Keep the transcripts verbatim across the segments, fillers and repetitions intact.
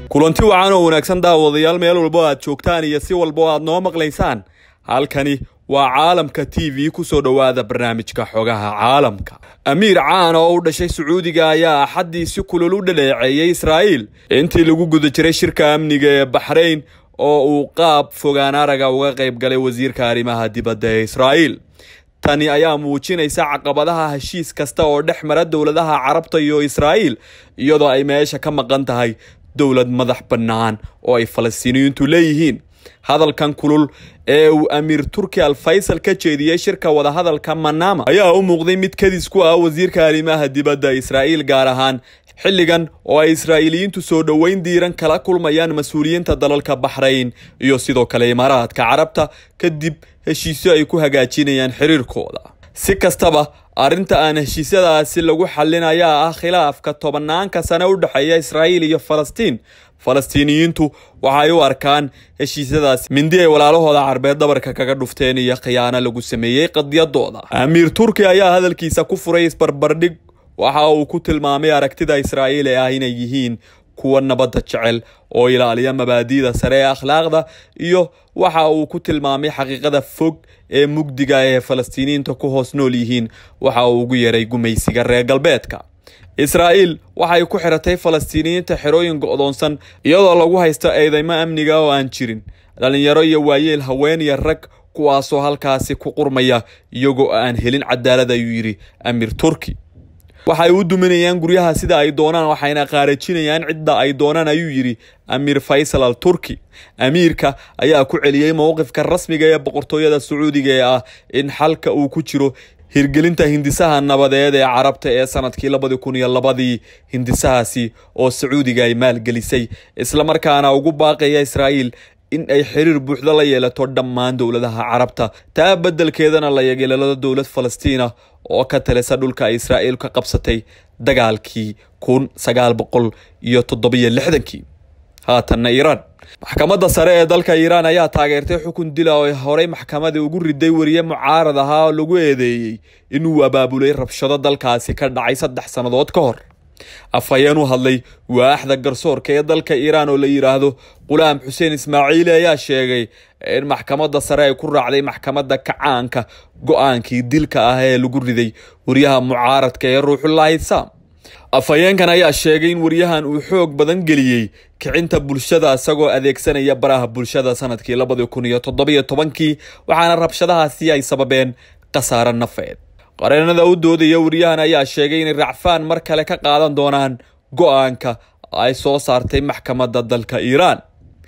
kulanti wacan oo wanaagsan daawadayaal meel walba aad joogtaan iyo si walba aad noo maqlaysaan. halkani waa caalamka T V ku soo dhawaada barnaamijka xogaha caalamka. Amiir caan oo u dhashay Sacuudiga ayaa axadii si kulul u dhaleeceeyay Israel intii lagu guda jiray shirka amniga ee Bahrain oo uu qaab fogaan araga uga qayb galay wasiirka arrimaha dibadda ee Israel. tani ayaa muujinaysa caqabadaha heshiis kasta oo dhex mara dawladaha Carabta iyo Israel iyadoo ay meesha ka maqan tahay dawlad madax bannaan oo ay Falastiiniyiintu leeyihiin. hadalkan kulul ee uu Amiir Turki Al-Faysal ka jeediyay shirka wada hadalka Manama ayaa u muuqday mid kadis ku ah wasiirka arrimaha dibadda Israel gaar ahaan xilligan oo ay Israa'iiliyiintu soo dhaweyn diiran kala kulmayaan mas'uuliyiinta dalalka Bahrain iyo sidoo kale Imaaraadka Carabta kadib heshiisyo ay ku hagaajinayaan xiriirkooda. si kastaba arinta aan heshiisyadaasi lagu xalinayaa ah khilaafka tobanaanka sano u dhaxeeya Israel iyo Falastiin. Falastiiniyiintu waxay u arkaan heshiisyadaasi mindi ay walaalahooda Carbeed dabarka kaga dhufteen iyo khiyaano lagu sameeyay qadiyadooda. Amiir Turki ayaa hadalkiisa ku furay isbarbardhig waxa uu ku tilmaamay aragtida Israel ee ah inay yihiin kuwa nabadda jecel oo ilaaliya mabaadi'da sare ee akhlaaqda iyo waxa uu ku tilmaamay xaqiiqada fog ee mugdiga ee Falastiiniyiinta ku hoos nool yihiin waxa uu ugu yeeray gumaysiga reer galbeedka. Israel waxay ku xiratay Falastiiniyiinta xerooyin go'doonsan iyadoo lagu haysto eedeymo amniga oo aan jirin. dhalinyaro iyo waayeel haween iyo rag kuwaasoo halkaasi ku qurmaya iyagoo aan helin cadaalad ayuu yiri Amiir Turki. waxay u duminayaan guryaha sida ay doonaan waxayna qaarajinayaan cidda ay doonaan ayuu yiri Amiir Faysal Al-Turki. Amiirka ayaa ku celiyay mowqifka rasmiga ee boqortooyada Sacuudiga ee ah in xalka uu ku jiro hirgelinta hindisaha nabadeed ee Carabta ee sanadkii laba kun iyo laba hindisahaasi oo Sacuudiga ay maalgelisay isla markaana ugu baaqaya Israel in ay xiriir buuxda la yeelato dhammaan dawladaha Carabta taa beddelkeedana la yeelado dawlad Falastiina oo ka talisa dhulka Israel ka qabsatay dagaalkii kun sagaal boqol iyo toddoba iyo lixdan. haatanna Iran maxkamadda sare ee dalka Iran ayaa taageertay xukun dil oo horey maxkamadda ugu riday wariye mucaarad ah oo lagu eedeeyay inuu abaabulay rabshado dalkaasi ka dhacay saddex sanadood ka hor. afhayeen u hadlay waaxda garsoorka ee dalka Iran oo la yiraahdo Qulaam Xuseen Ismaaciil ayaa sheegay in maxkamadda sare ay ku raacday maxkamadda kacaanka go'aankii dilka ah ee lagu riday wariyaha mucaaradka ee Ruuxullaahi Saam. afhayeenkan ayaa sheegay in wariyahan uu xoog badan geliyay kicinta bulshada isagoo adeegsanaya baraha bulshada sanadkii laba kun iyo toddoba iyo toban waxaana rabshadahaasi ay sababeen khasaare nafeed. qareenada u doodaya wariyahan ayaa sheegay in racfaan mar kale ka qaadan doonaan go'aanka ay soo saartay maxkamadda dalka Iran.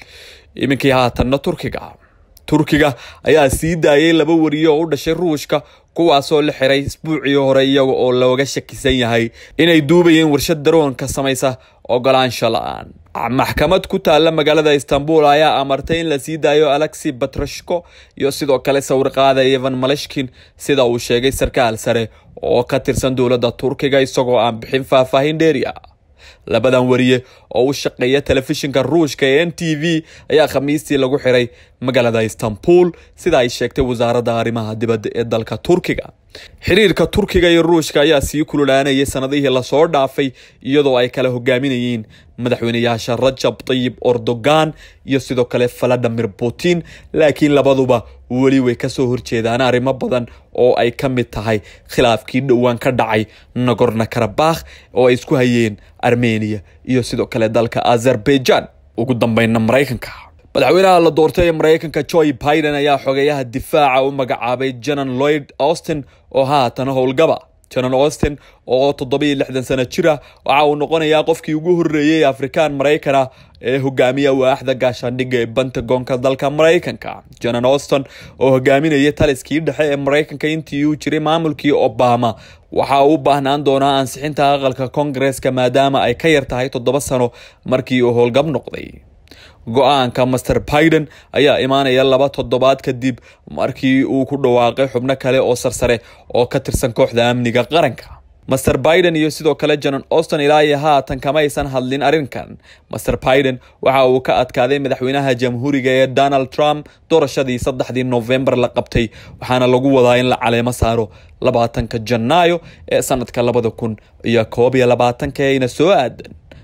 iminkii haatanna Turkiga Turkiga ayaa sii daayay laba wariye oo u dhashay Ruushka kuwaasoo la xiray isbuucii hore iyaga oo looga shakisan yahay inay duubayeen warshad daroonka samaysa ogolaansho la'aan. maxkamad ku taala magaalada Istanbul ayaa amartay in la sii daayo Alexey Batrashko iyo sidoo kale sawirqaada Ivan Maleshkin sida uu sheegay sarkaal sare oo ka tirsan dawladda Turkiga isagoo aan bixin faahfaahin dheeri ah. labadan wariye oo u shaqeeya telefishinka Ruushka ee N T V ayaa khamiistii lagu xiray magaalada Istanbul sida ay sheegtay wasaaradda arrimaha dibadda ee dalka Turkiga. xiriirka Turkiga iyo Ruushka ayaa sii kululaanayay sanadihii la soo dhaafay iyadoo ay kala hogaaminayeen madaxweynayaasha Rajab Tayyip Erdogan iyo sidoo kale Vladimir Putin laakiin labaduba wali way ka soo horjeedaan arrimo badan oo ay ka mid tahay khilaafkii dhawaan ka dhacay Nagorno-Karabakh oo ay isku hayeen Armenia iyo sidoo kale dalka Azerbaijan. ugu dambeynna Mareykanka madaxweynaha la doortay ee Mareykanka Joe Biden ayaa xogeyaha difaaca u magacaabay General Lloyd Austin oo haatan howlgaba. General Austin oo toddoba iyo lixdan sano jir ah waxa uu noqonayaa qofkii ugu horeeyay Afrikaan Mareykan ah ee hogaamiya waaxda gaashaandhigga ee Pentagon-ka dalka Mareykanka. General Austin oo hogaaminaya taliskii dhexe ee Mareykanka intii uu jiray maamulkii Obama waxa uu baahnaan doonaa ansixinta aqalka Congress-ka maadaama ay ka yar tahay toddoba sano markii uu howlgab noqday. go'aanka Mister Biden ayaa imaanaya laba toddobaad kadib markii uu ku dhawaaqay xubno kale oo sarsare oo ka tirsan kooxda amniga qaranka. Mister Biden iyo sidoo kale General Austin ilaa iyo haatan kama aysan hadlin arrinkan. Mister Biden waxa uu ka adkaaday madaxweynaha jamhuuriga ee Donald Trump doorashadii saddexdii November la qabtay waxaana lagu wadaa in la caleemo saaro labaatanka Janaayo ee sanadka laba kun iyo koob iyo labaatan ayna soo aadan.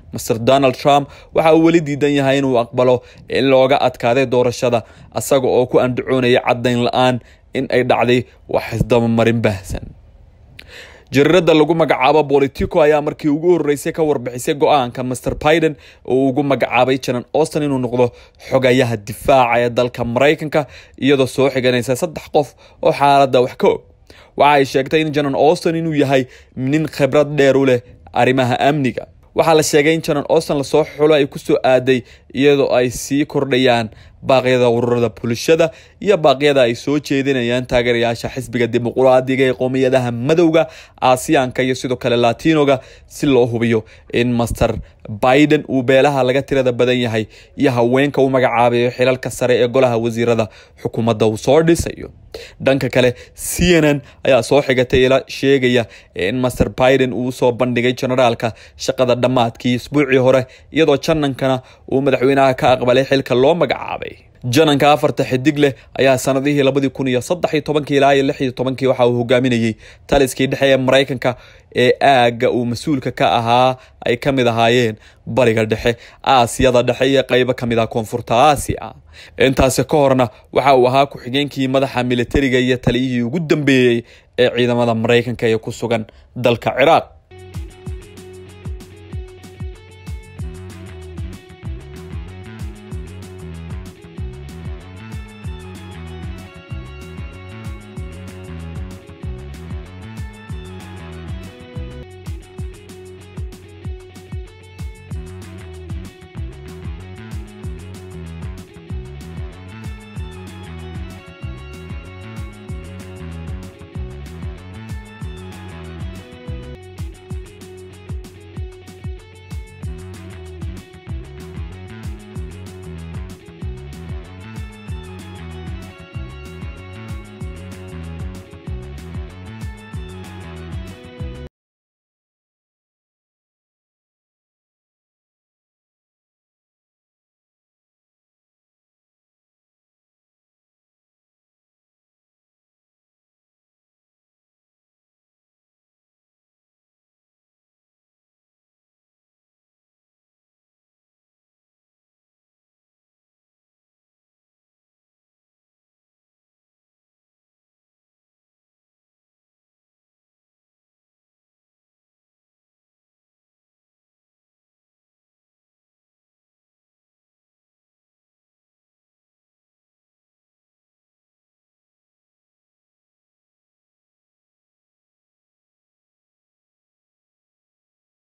Mister Donald Trump waxa uu weli diidan yahay inuu aqbalo in looga adkaaday doorashada asaga oo ku andacoonaya caddayn la'aan in ay dhacday wax isdaba marin baahsan. Jaridda lagu magacaabo Politico ayaa markii ugu horeysay ka warbixisay go'aanka Mister Biden oo ugu magacaabay John Austin inuu noqdo xogayaha difaaca ee dalka Mareykanka iyadoo soo xiganaysa saddex qof oo xaaladda wax ka og. Waxa ay sheegtay in John Austin inuu yahay nin khibrad dheer u leh arrimaha amniga. Waxaa la sheegay in John Austin la soo xulo ay ku soo aaday iyadoo ay sii kordhayaan baaqyada ururada bulshada iyo baaqyada ay soo jeedinayaan taageerayaasha xisbiga dimuqraadiga ee qowmiyadaha madowga, Aasiyaanka iyo sidoo kale Latinoga si loo hubiyo in Mister Biden uu beelaha laga tirada badan yahay iyo haweenka uu magacaabayo xilalka sare ee golaha wasiirada xukuumadda uu soo dhisayo. Dhanka kale C N N ayaa soo xigatay ila sheegaya in Mister Biden uu soo bandhigay generaalka shaqada dhamaadkii isbuucii hore iyadoo janankana uu madaxweynaha ka aqbalay xilka loo magacaabay. Jananka afarta xidig leh ayaa sanadihii laba kun iyo saddex iyo toban ilaa lix iyo toban waxa uu hogaaminayay taliskii dhexe ee Mareykanka ee aaga uu mas'uulka ka ahaa ay kamid ahaayeen bariga dhexe, Aasiyada dhexe iyo qaybo kamid ah koonfurta Aasiya. Intaas ka horna waxa uu ahaa ku xigeenkii madaxa militariga iyo taliyihii ugu dambeeyay ee ciidamada Mareykanka ee ku sugan dalka Ciraaq.